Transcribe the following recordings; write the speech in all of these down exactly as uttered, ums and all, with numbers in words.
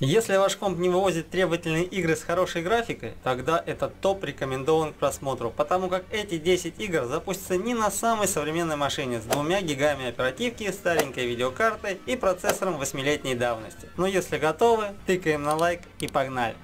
Если ваш комп не вывозит требовательные игры с хорошей графикой, тогда этот топ рекомендован к просмотру, потому как эти десять игр запустятся не на самой современной машине с двумя гигами оперативки, старенькой видеокартой и процессором восьмилетней давности. Но если готовы, тыкаем на лайк и погнали!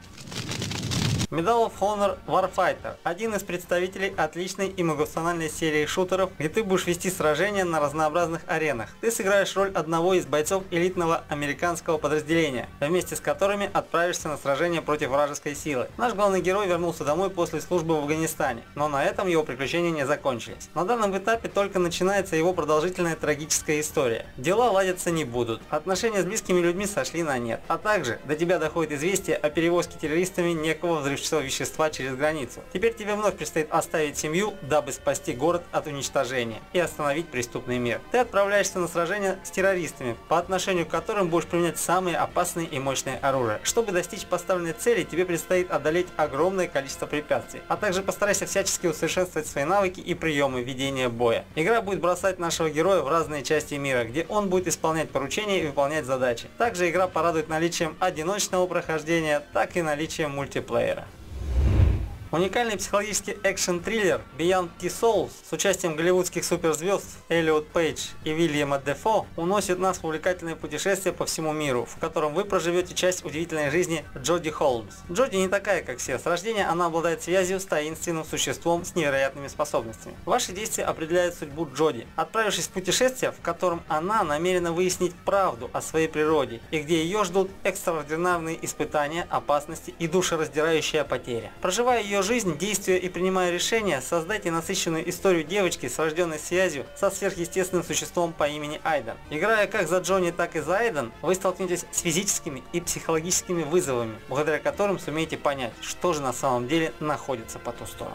Medal of Honor Warfighter – один из представителей отличной и многофункциональной серии шутеров, где ты будешь вести сражения на разнообразных аренах. Ты сыграешь роль одного из бойцов элитного американского подразделения, вместе с которыми отправишься на сражение против вражеской силы. Наш главный герой вернулся домой после службы в Афганистане, но на этом его приключения не закончились. На данном этапе только начинается его продолжительная трагическая история. Дела ладятся не будут, отношения с близкими людьми сошли на нет, а также до тебя доходит известие о перевозке террористами некого взрывчатого вещества через границу. Теперь тебе вновь предстоит оставить семью, дабы спасти город от уничтожения и остановить преступный мир. Ты отправляешься на сражение с террористами, по отношению к которым будешь применять самые опасные и мощные оружия. Чтобы достичь поставленной цели, тебе предстоит одолеть огромное количество препятствий, а также постарайся всячески усовершенствовать свои навыки и приемы ведения боя. Игра будет бросать нашего героя в разные части мира, где он будет исполнять поручения и выполнять задачи. Также игра порадует наличием одиночного прохождения, так и наличием мультиплеера. Уникальный психологический экшен-триллер Beyond Two Souls с участием голливудских суперзвезд Эллиот Пейдж и Вильяма Дефо уносит нас в увлекательное путешествие по всему миру, в котором вы проживете часть удивительной жизни Джоди Холмс. Джоди не такая, как все. С рождения она обладает связью с таинственным существом с невероятными способностями. Ваши действия определяют судьбу Джоди, отправившись в путешествие, в котором она намерена выяснить правду о своей природе и где ее ждут экстраординарные испытания, опасности и душераздирающая потеря. Проживая ее жизнь, действуя и принимая решения, создайте насыщенную историю девочки с врожденной связью со сверхъестественным существом по имени Айден. Играя как за Джонни, так и за Айден, вы столкнетесь с физическими и психологическими вызовами, благодаря которым сумеете понять, что же на самом деле находится по ту сторону.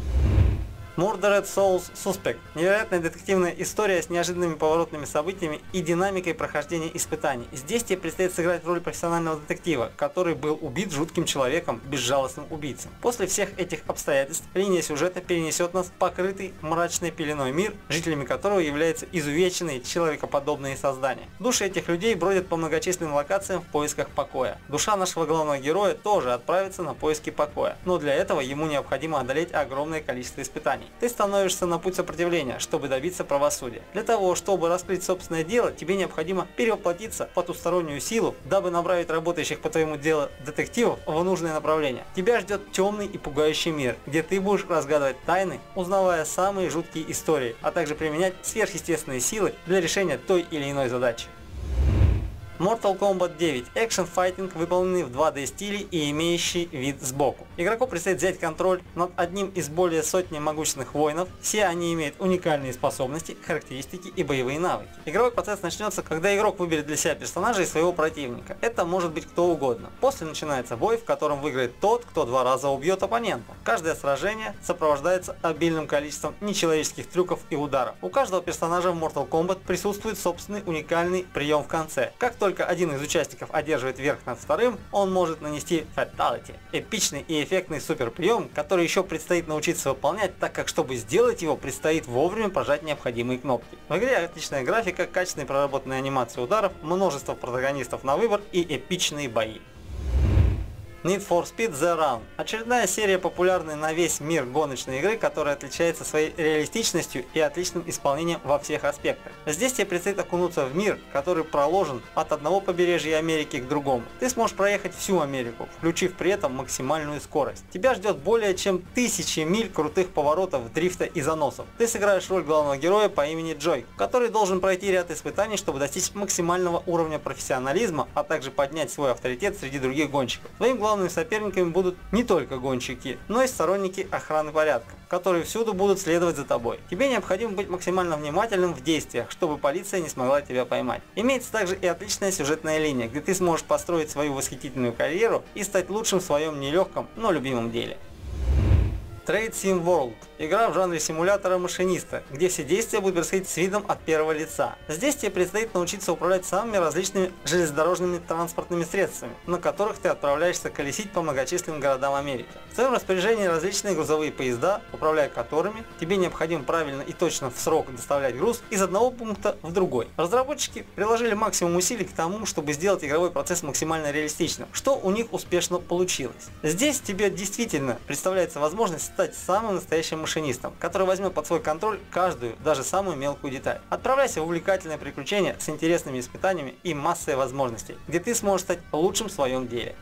Murdered Souls Suspect – невероятная детективная история с неожиданными поворотными событиями и динамикой прохождения испытаний. Здесь тебе предстоит сыграть роль профессионального детектива, который был убит жутким человеком, безжалостным убийцей. После всех этих обстоятельств линия сюжета перенесет нас в покрытый мрачной пеленой мир, жителями которого являются изувеченные человекоподобные создания. Души этих людей бродят по многочисленным локациям в поисках покоя. Душа нашего главного героя тоже отправится на поиски покоя, но для этого ему необходимо одолеть огромное количество испытаний. Ты становишься на путь сопротивления, чтобы добиться правосудия. Для того, чтобы раскрыть собственное дело, тебе необходимо перевоплотиться в потустороннюю силу, дабы направить работающих по твоему делу детективов в нужное направление. Тебя ждет темный и пугающий мир, где ты будешь разгадывать тайны, узнавая самые жуткие истории, а также применять сверхъестественные силы для решения той или иной задачи. Mortal Kombat девять – экшен-файтинг, выполненный в два дэ стиле и имеющий вид сбоку. Игроку предстоит взять контроль над одним из более сотни могущественных воинов. Все они имеют уникальные способности, характеристики и боевые навыки. Игровой процесс начнется, когда игрок выберет для себя персонажа и своего противника. Это может быть кто угодно. После начинается бой, в котором выиграет тот, кто два раза убьет оппонента. Каждое сражение сопровождается обильным количеством нечеловеческих трюков и ударов. У каждого персонажа в Mortal Kombat присутствует собственный уникальный прием в конце. Как только один из участников одерживает верх над вторым, он может нанести Fatality – эпичный и эффектный суперприем, который еще предстоит научиться выполнять, так как чтобы сделать его, предстоит вовремя прожать необходимые кнопки. В игре отличная графика, качественные проработанные анимации ударов, множество протагонистов на выбор и эпичные бои. Need for Speed The Run – очередная серия популярной на весь мир гоночной игры, которая отличается своей реалистичностью и отличным исполнением во всех аспектах. Здесь тебе предстоит окунуться в мир, который проложен от одного побережья Америки к другому. Ты сможешь проехать всю Америку, включив при этом максимальную скорость. Тебя ждет более чем тысячи миль крутых поворотов, дрифта и заносов. Ты сыграешь роль главного героя по имени Джой, который должен пройти ряд испытаний, чтобы достичь максимального уровня профессионализма, а также поднять свой авторитет среди других гонщиков. Твоим главным Главными соперниками будут не только гонщики, но и сторонники охраны порядка, которые всюду будут следовать за тобой. Тебе необходимо быть максимально внимательным в действиях, чтобы полиция не смогла тебя поймать. Имеется также и отличная сюжетная линия, где ты сможешь построить свою восхитительную карьеру и стать лучшим в своем нелегком, но любимом деле. Trade Sim World – игра в жанре симулятора машиниста, где все действия будут происходить с видом от первого лица. Здесь тебе предстоит научиться управлять самыми различными железнодорожными транспортными средствами, на которых ты отправляешься колесить по многочисленным городам Америки. В твоем распоряжении различные грузовые поезда, управляя которыми тебе необходимо правильно и точно в срок доставлять груз из одного пункта в другой. Разработчики приложили максимум усилий к тому, чтобы сделать игровой процесс максимально реалистичным, что у них успешно получилось. Здесь тебе действительно представляется возможность стать самым настоящим машинистом, который возьмет под свой контроль каждую, даже самую мелкую деталь. Отправляйся в увлекательное приключение с интересными испытаниями и массой возможностей, где ты сможешь стать лучшим в своем деле.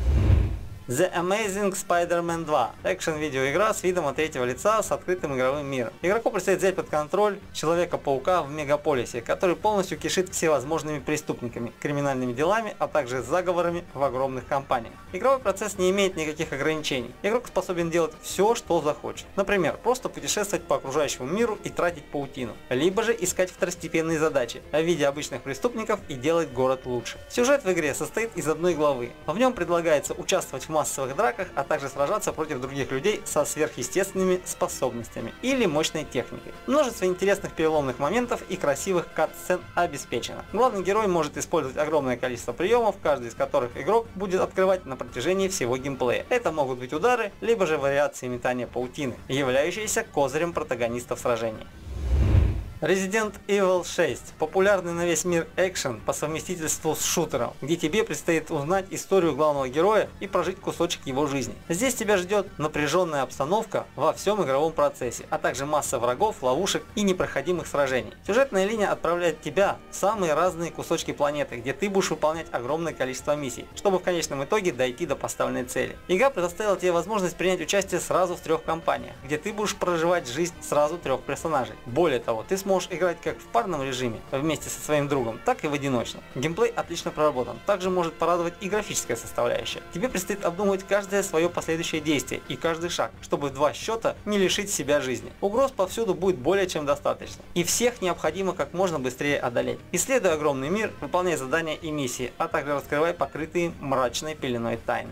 The Amazing Spider-Man два – экшен-видеоигра с видом от третьего лица с открытым игровым миром. Игроку предстоит взять под контроль Человека-паука в мегаполисе, который полностью кишит всевозможными преступниками, криминальными делами, а также заговорами в огромных компаниях. Игровой процесс не имеет никаких ограничений. Игрок способен делать все, что захочет. Например, просто путешествовать по окружающему миру и тратить паутину. Либо же искать второстепенные задачи в виде обычных преступников и делать город лучше. Сюжет в игре состоит из одной главы. В нем предлагается участвовать в массовых драках, а также сражаться против других людей со сверхъестественными способностями или мощной техникой. Множество интересных переломных моментов и красивых кат-сцен обеспечено. Главный герой может использовать огромное количество приемов, каждый из которых игрок будет открывать на протяжении всего геймплея. Это могут быть удары, либо же вариации метания паутины, являющиеся козырем протагонистов сражений. Resident Evil шесть – популярный на весь мир экшен по совместительству с шутером, где тебе предстоит узнать историю главного героя и прожить кусочек его жизни. Здесь тебя ждет напряженная обстановка во всем игровом процессе, а также масса врагов, ловушек и непроходимых сражений. Сюжетная линия отправляет тебя в самые разные кусочки планеты, где ты будешь выполнять огромное количество миссий, чтобы в конечном итоге дойти до поставленной цели. Игра предоставила тебе возможность принять участие сразу в трех кампаниях, где ты будешь проживать жизнь сразу трех персонажей. Более того, ты сможешь играть как в парном режиме вместе со своим другом, так и в одиночном. Геймплей отлично проработан, также может порадовать и графическая составляющая. Тебе предстоит обдумывать каждое свое последующее действие и каждый шаг, чтобы в два счета не лишить себя жизни. Угроз повсюду будет более чем достаточно, и всех необходимо как можно быстрее одолеть. Исследуй огромный мир, выполняй задания и миссии, а также раскрывай покрытые мрачной пеленой тайны.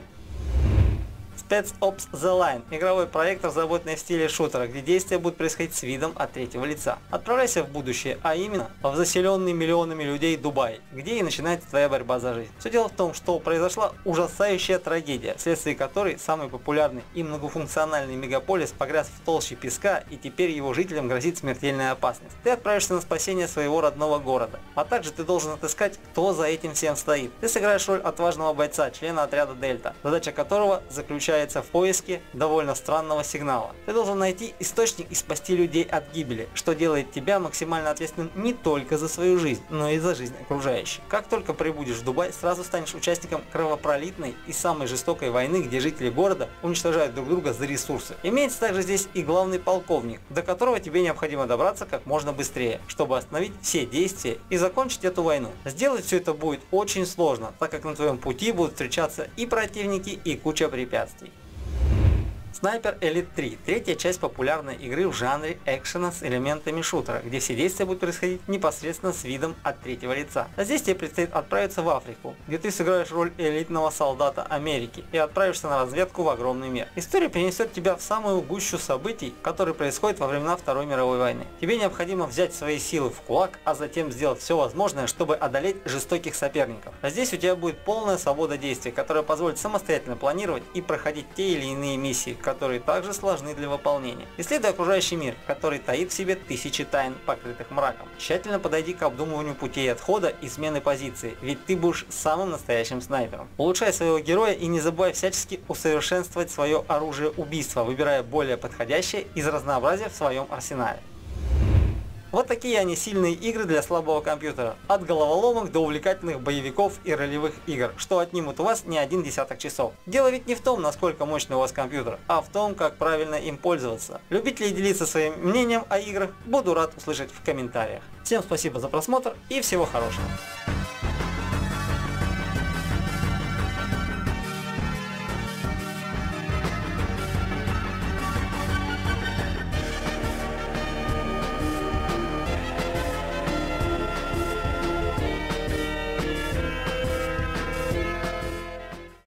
Spec Ops: The Line – игровой проект, разработанный в стиле шутера, где действия будут происходить с видом от третьего лица. Отправляйся в будущее, а именно в заселенный миллионами людей Дубай, где и начинается твоя борьба за жизнь. Все дело в том, что произошла ужасающая трагедия, вследствие которой самый популярный и многофункциональный мегаполис погряз в толще песка, и теперь его жителям грозит смертельная опасность. Ты отправишься на спасение своего родного города, а также ты должен отыскать, кто за этим всем стоит. Ты сыграешь роль отважного бойца, члена отряда Дельта, задача которого заключается в поиске довольно странного сигнала. Ты должен найти источник и спасти людей от гибели, что делает тебя максимально ответственным не только за свою жизнь, но и за жизнь окружающих. Как только прибудешь в Дубай, сразу станешь участником кровопролитной и самой жестокой войны, где жители города уничтожают друг друга за ресурсы. Имеется также здесь и главный полковник, до которого тебе необходимо добраться как можно быстрее, чтобы остановить все действия и закончить эту войну. Сделать все это будет очень сложно, так как на твоем пути будут встречаться и противники, и куча препятствий. Sniper Elite три – третья часть популярной игры в жанре экшена с элементами шутера, где все действия будут происходить непосредственно с видом от третьего лица. А здесь тебе предстоит отправиться в Африку, где ты сыграешь роль элитного солдата Америки и отправишься на разведку в огромный мир. История перенесет тебя в самую гущу событий, которые происходят во времена Второй мировой войны. Тебе необходимо взять свои силы в кулак, а затем сделать все возможное, чтобы одолеть жестоких соперников. А здесь у тебя будет полная свобода действий, которая позволит самостоятельно планировать и проходить те или иные миссии, которые также сложны для выполнения. Исследуй окружающий мир, который таит в себе тысячи тайн, покрытых мраком. Тщательно подойди к обдумыванию путей отхода и смены позиции, ведь ты будешь самым настоящим снайпером. Улучшай своего героя и не забывай всячески усовершенствовать свое оружие убийства, выбирая более подходящее из разнообразия в своем арсенале. Вот такие они сильные игры для слабого компьютера. От головоломок до увлекательных боевиков и ролевых игр, что отнимут у вас не один десяток часов. Дело ведь не в том, насколько мощный у вас компьютер, а в том, как правильно им пользоваться. Любители делиться своим мнением о играх буду рад услышать в комментариях. Всем спасибо за просмотр и всего хорошего.